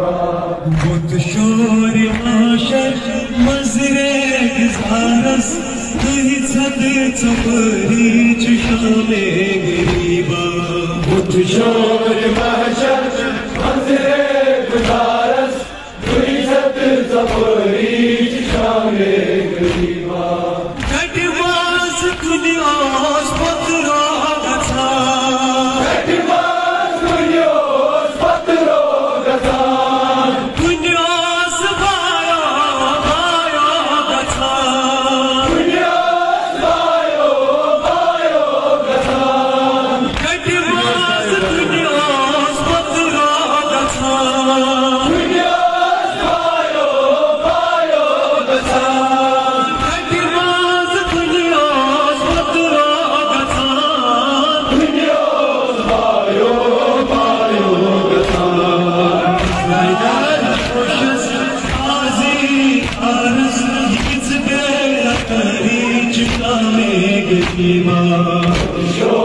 बुत शोर माशर मजरे गुजारस तुही छते चपरी चुशामे गरीबा बुत शोर माशर मजरे गुजारस तुही छते चपरी चुशामे गरीबा कटवास दुनियास पत्रा गथा कटवास दुनियास पत्रा गथा दुनियास भाया भाया गथा दुनियास भायो भायो गथा कटवास दुनियास पत्रा गथा दुनियास भायो भायो गथा Shiva